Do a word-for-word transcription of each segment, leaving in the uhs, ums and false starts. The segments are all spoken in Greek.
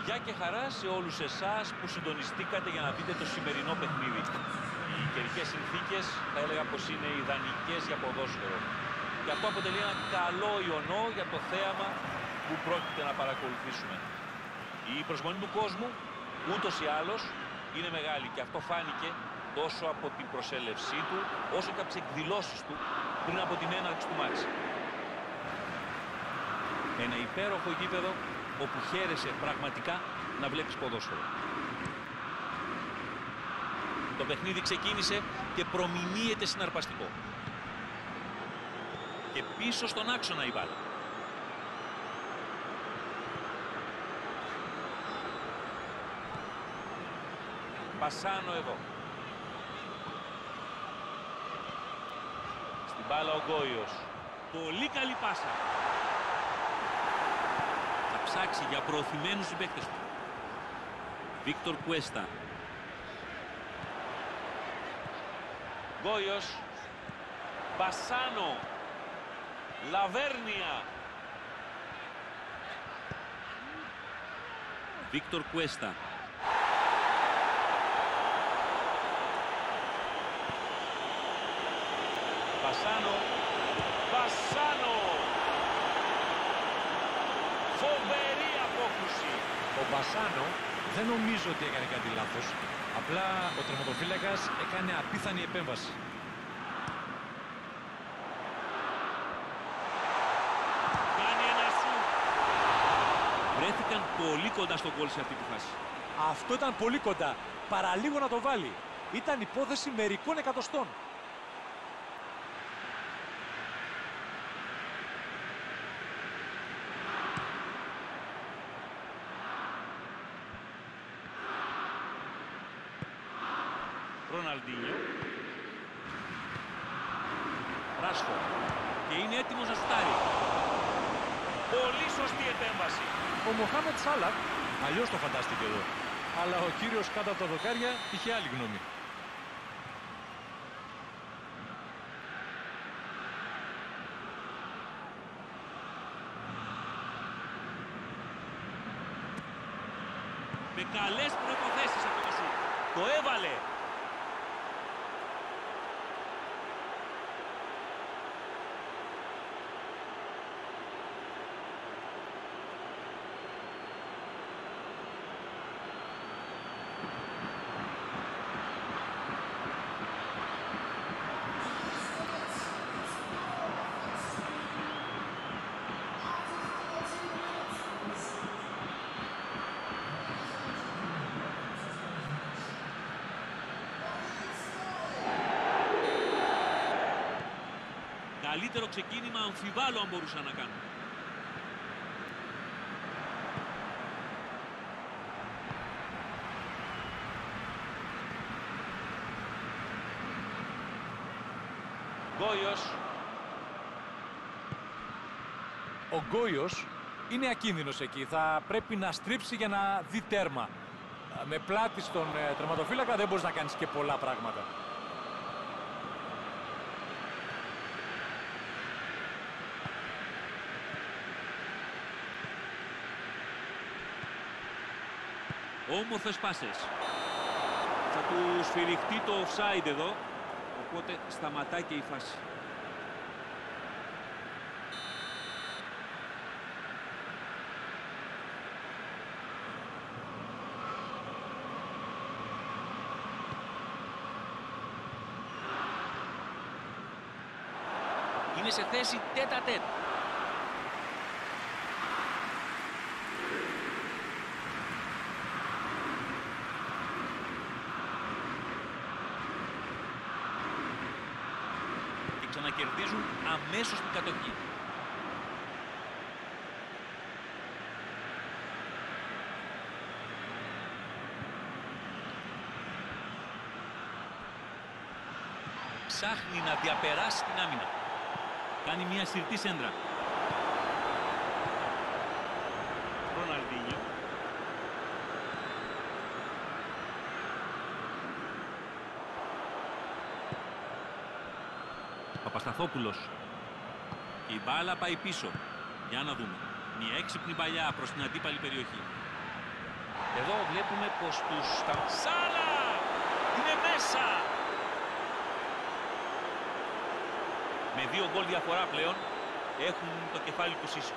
Γεια και χαρά σε όλους εσάς που συντονιστήκατε για να δείτε το σημερινό παιχνίδι. Οι καιρικές συνθήκες θα έλεγα πως είναι ιδανικές για ποδόσφαιρο. Και αυτό αποτελεί ένα καλό ιονό για το θέαμα που πρόκειται να παρακολουθήσουμε. Η προσμονή του κόσμου ούτως ή άλλως είναι μεγάλη και αυτό φάνηκε τόσο από την προσέλευσή του όσο και από τις εκδηλώσεις του πριν από την έναρξη του μάτς. Ένα υπέροχο γήπεδο όπου χαίρεσαι πραγματικά να βλέπεις ποδόσφαιρο. Το παιχνίδι ξεκίνησε και προμηνύεται συναρπαστικό. Και πίσω στον άξονα η μπάλα. Πασάνο εδώ. Στην μπάλα ο Γκόιος. Πολύ καλή πάσα. Θα ψάξει για προωθημένους συμπαίκτες του. Βίκτορ Κουέστα. Γκόιος. Πασάνο. Λαβέρνια. Βίκτορ Κουέστα. Πασάνο. Πασάνο. Φοβερή απόκρουση. Ο Πασάνο δεν νομίζω ότι έκανε κάτι λάθος. Απλά ο τερματοφύλακας έκανε απίθανη επέμβαση. Κάνει ένα σου. Βρέθηκαν πολύ κοντά στο γκολ σε αυτή τη φάση. Αυτό ήταν πολύ κοντά. Παραλίγο να το βάλει. Ήταν υπόθεση μερικών εκατοστών. Ροναλντίνιο. Ράσφορντ. Και είναι έτοιμος να σουτάρει. Πολύ σωστή επέμβαση. Ο Μοχάμετ Σάλαχ αλλιώς το φαντάστηκε εδώ. Αλλά ο κύριος κάτω από τα δοκάρια είχε άλλη γνώμη. Με καλές προϋποθέσεις αυτό το σουτ. Το έβαλε. Καλύτερο ξεκίνημα αμφιβάλλω αν μπορούσαν να κάνουν. Γκόιος. Ο Γκόιος είναι ακίνδυνος εκεί. Θα πρέπει να στρίψει για να δει τέρμα. Με πλάτη στον ε, τερματοφύλακα δεν μπορείς να κάνεις και πολλά πράγματα. Όμορφες πάσες. Θα του σφυριχτεί το offside εδώ, οπότε σταματάει και η φάση. Είναι σε θέση τέτα-τέτ. Να κερδίζουν αμέσως την κατοχή. Ψάχνει να διαπεράσει την άμυνα. Κάνει μια συρτή σέντρα. Ροναλντίνιο. Παπασταθόπουλος. Και η μπάλα πάει πίσω. Για να δούμε. Μια έξυπνη παλιά προς την αντίπαλη περιοχή. Εδώ βλέπουμε πως τους... Σάλα! Είναι μέσα! Με δύο γκολ διαφορά πλέον έχουν το κεφάλι τους ίσο.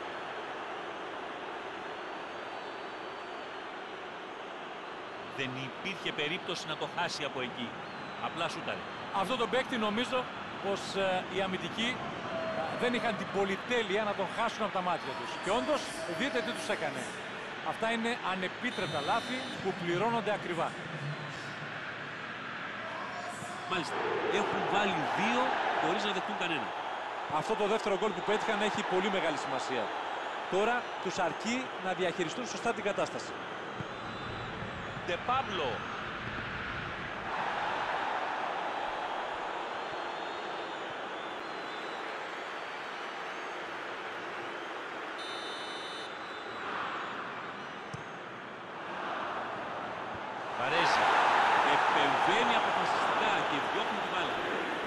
Δεν υπήρχε περίπτωση να το χάσει από εκεί. Απλά σούταρε. Αυτό το παίκτη νομίζω πως ε, οι αμυντικοί ε, δεν είχαν την πολυτέλεια να τον χάσουν από τα μάτια τους. Και όντως δείτε τι τους έκανε. Αυτά είναι ανεπίτρεπτα λάθη που πληρώνονται ακριβά. Μάλιστα. Έχουν βάλει δύο χωρίς να δεχτούν κανένα. Αυτό το δεύτερο γκολ που πέτυχαν έχει πολύ μεγάλη σημασία. Τώρα τους αρκεί να διαχειριστούν σωστά την κατάσταση. De Pablo. Βαρέζει. Επεμβαίνει αποφασιστικά και διώχνει την μπάλα.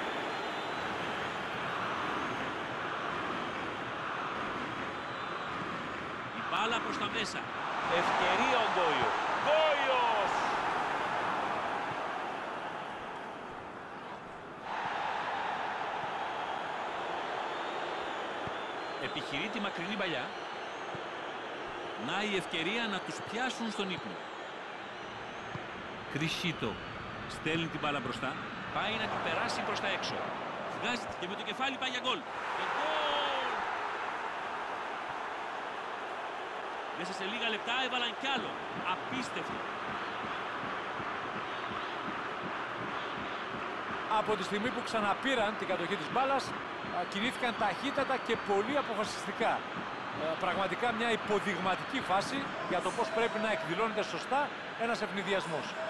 Η μπάλα προς τα μέσα. Ευκαιρία ο Γκόιο. Γκόιος! Επιχειρεί τη μακρινή παλιά. Να η ευκαιρία να τους πιάσουν στον ύπνο. Κρισίτο στέλνει την μπάλα μπροστά. Πάει να την περάσει προς τα έξω. Βγάζει και με το κεφάλι πάει για γκολ. Και γκολ! Μέσα σε λίγα λεπτά έβαλαν κι άλλο. Απίστευτο. Από τη στιγμή που ξαναπήραν την κατοχή της μπάλας, κινήθηκαν ταχύτατα και πολύ αποφασιστικά. Πραγματικά μια υποδειγματική φάση για το πώς πρέπει να εκδηλώνεται σωστά ένας ευνηδιασμός.